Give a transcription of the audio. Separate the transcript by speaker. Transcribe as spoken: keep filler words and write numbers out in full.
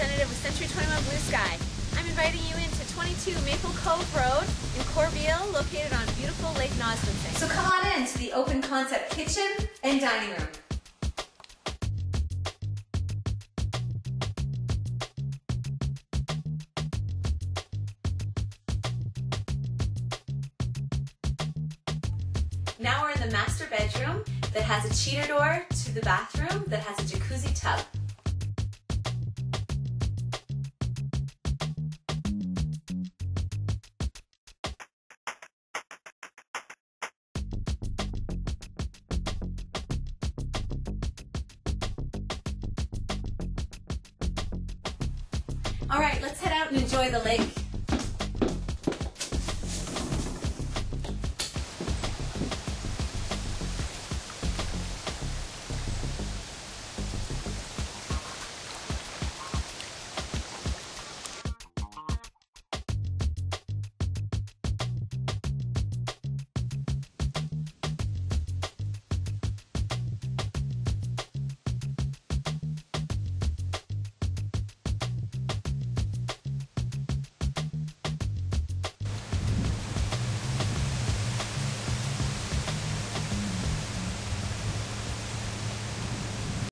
Speaker 1: representative with Century twenty-one Blue Sky. I'm inviting you into twenty-two Maple Cove Road in Corbeil, located on beautiful Lake Nosbonsing. So come on in to the open concept kitchen and dining room. Now we're in the master bedroom that has a cheater door to the bathroom that has a jacuzzi tub. All right, let's head out and enjoy the lake.